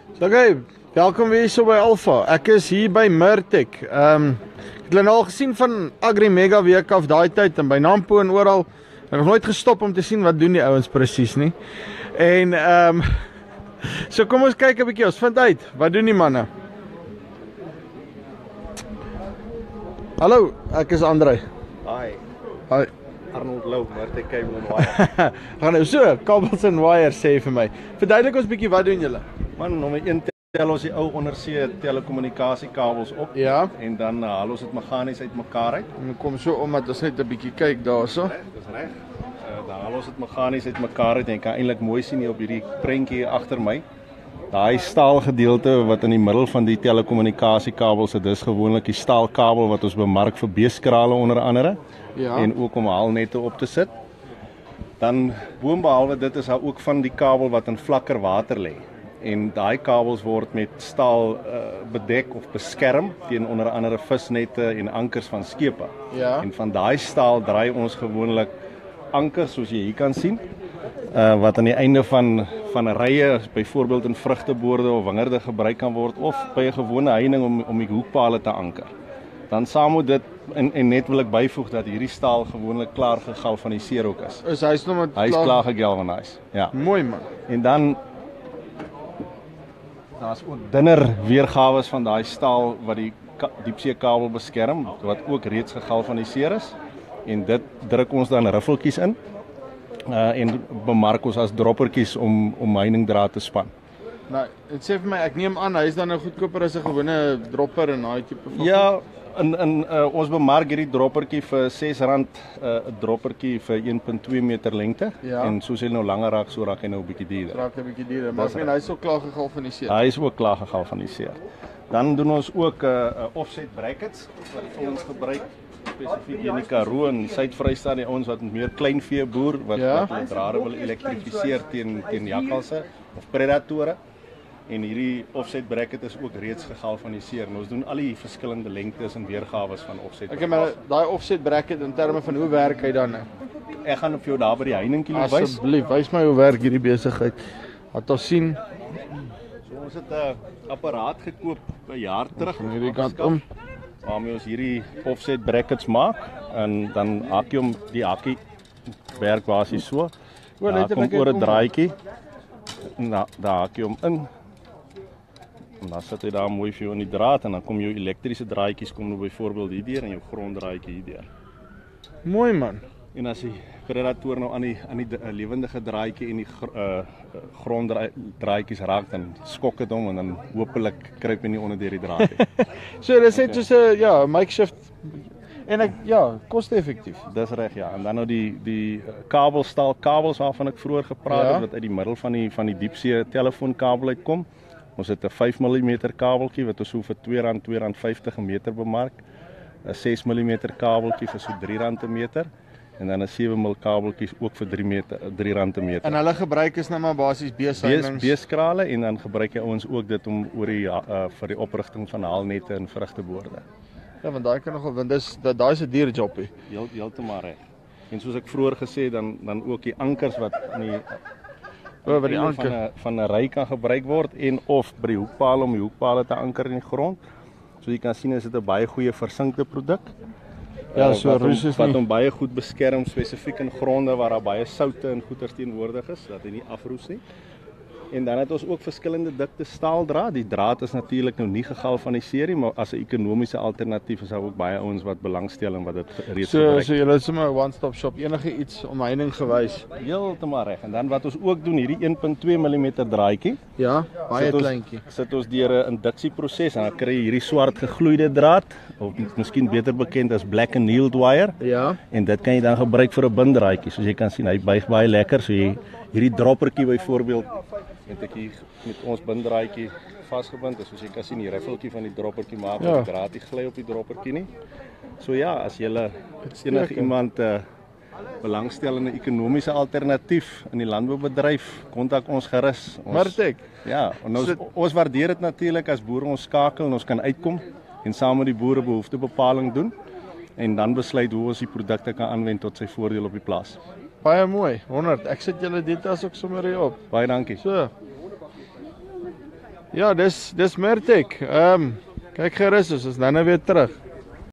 Oké, welkom weer so by Alpha. Ek is hier by Murtec. Ek het hulle al gesien van Agri Mega Week af daai tyd en by Nampo en oral. Ek het nog nooit gestop om te sien wat doen die ouens presies nie. En so kom ons kyk 'n bietjie, ons vind uit, wat doen die manne? Hallo, ek is Andrei. Hi, Hi. Arnold Lou, Murtec Cable and Wire. Gaan nou so, kabels en wires sê vir my. Verduidelik ons bietjie, wat doen julle? Man, nommer 1 tel ons die ou ondersee telekommunikasiekabels op. Ja. En dan haal ons dit meganies uit mekaar uit. En kom so om dat ons net 'n bietjie kyk daarso. Dis reg. Dan haal ons dit meganies uit mekaar uit en jy kan eintlik mooi sien hier op hierdie prentjie hier agter my. Daai staalgedeelte wat in die middel van die telekommunikasiekabels is, dis gewoonlik die staalkabel wat ons bemark vir beeskrale onder andere. Ja. En ook om haalnette op te sit. Dan boonbehalwe dit is daar ook van die kabel wat in vlakker water lê. En daai kabels word met staal bedek of beskerm teen onder andere visnette en ankers van skepe. Ja. En van daai staal draai ons gewoonlik ankers soos jy hier kan sien. Wat aan die einde van 'n rye, byvoorbeeld in vrugteboorde of wingerde gebruik kan word of by 'n gewone heining om die hoekpale te anker. Dan saam met dit en net wil ek byvoeg dat hierdie staal gewoonlik klaar gegalvaniseer ook is. Is hy's nog met Hy's klaar gegalvanise. Ja. Mooi man. En dan daar's ook dunner weergawe van daai staal wat die diepsee kabel beskerm wat ook reeds gegalvaniseer is en dit druk ons dan riffeltjies in en bemark ons as droppertjies om myningdraad te span. Nou, dit sê vir my, ek neem aan hy is dan nou goedkoper as 'n gewone dropper en daai tipe van. Ja, ons bemark hierdie droppertjie vir R6 'n droppertjie vir 1.2 meter lengte. Ja. En soos hy nou langer raak, so raak hy nou 'n bietjie duurder. Raak 'n bietjie duurder, maar ek meen hy's ook klaar gegalvaniseer. Hy is ook klaar gegalvaniseer. Dan doen ons ook offset brackets wat ons gebruik spesifiek in die Karoo en die Suid-Vrystaat, die ouens wat meer kleinvee boer wat hulle drade wil elektrifiseer teen jakkalse of predatore. En hierdie offset bracket is ook reeds gegalvaniseer. En ons doen al die verskillende lengtes en weergawe van offset. Okay, maar daai offset bracket in terme van hoe werk hy dan nou? Ek gaan vir jou daar by die heiningkie wys. Asseblief, wys my hoe werk hierdie besigheid. Laat ons sien. So ons het 'n apparaat gekoop 'n jaar terug Aan hierdie kant om. waarmee ons hierdie offset brackets maak en dan hakkie om die hakkie werk basies so. Letterlik kom oor 'n draadjie. Nou, daar hakkie om in. En dan sit jy daar mooi vir jou in die draad en dan kom jou elektriese draadjies kom nou byvoorbeeld hier deur en jou gronddraadjie hier deur. Mooi man. En as die predator nou aan die lewendige draadjie en die gronddraadjies raak, dan skok dit hom en dan hopelik kruip hy nie onder deur die draad nie. So dis net soos 'n makeshift en koste-effektief. Dis reg, ja. En dan nou die kabels waarvan ek vroeër gepraat het wat uit die middel van die diepsee telefoonkabel uitkom. Ons het 'n 5 mm kabeltjie wat ons so vir R2.50 'n meter bemark. 'n 6 mm kabeltjie vir so R3 'n meter en dan 'n 7 mm kabeltjie ook vir R3 'n meter. En hulle gebruik is nou maar basies beeskrale en dan gebruik jy ouens ook dit om oor die vir die oprigting van haalnette en vrugteboorde. Ja, want daai kan nogal, want daai's 'n duur jobbie. Heeltemal reg. En soos ek vroeër gesê dan ook die ankers wat in die by die anker van 'n ry kan gebruik word en of by die hoekpale om die hoekpale te anker in die grond. So jy kan sien is dit 'n baie goeie versinkte produk. Ja, so roes is wat hom baie goed beskerm spesifiek in gronde waar daar baie soutte en goeters teenwoordig is, dat hy nie afroes nie. En dan het ons ook verskillende dikte staaldraad. Die draad is natuurlik nou nie gegalvaniseer nie, maar as 'n ekonomiese alternatief is daar ook baie ouens wat belangstel en wat dit reeds gebruik. So julle is sommer 'n one-stop shop, enige iets om heining gewys. Heeltemal reg. En dan wat ons ook doen, hierdie 1.2 mm draadjie. Ja, baie kleintjie. Sit ons deur 'n induksieproses en dan kry jy hierdie swart gegloeide draad, of miskien beter bekend as black annealed wire. Ja. En dit kan jy dan gebruik vir 'n binddraadjie. Soos jy kan sien, hy buig baie lekker. So jy hierdie droppertjie byvoorbeeld het ek hier met ons binddraadjie vasgebind. Soos jy kan sien, die riffeltjie van die droppertjie maak dat die draad nie gly op die droppertjie nie. So ja, as jy enige iemand belangstel in 'n ekonomiese alternatief in die landboubedryf, kontak ons gerus. Murtec. Ja, en ons waardeer dit natuurlik as boere ons skakel en ons kan uitkom en saam met die boere behoeftebepaling doen en dan besluit hoe ons die produkte kan aanwend tot sy voordeel op die plaas. Baie mooi, 100. Ek sit julle details ook sommer hier op. Baie dankie. So. Ja, dis Murtek. Kyk gerus, ons is nou weer terug.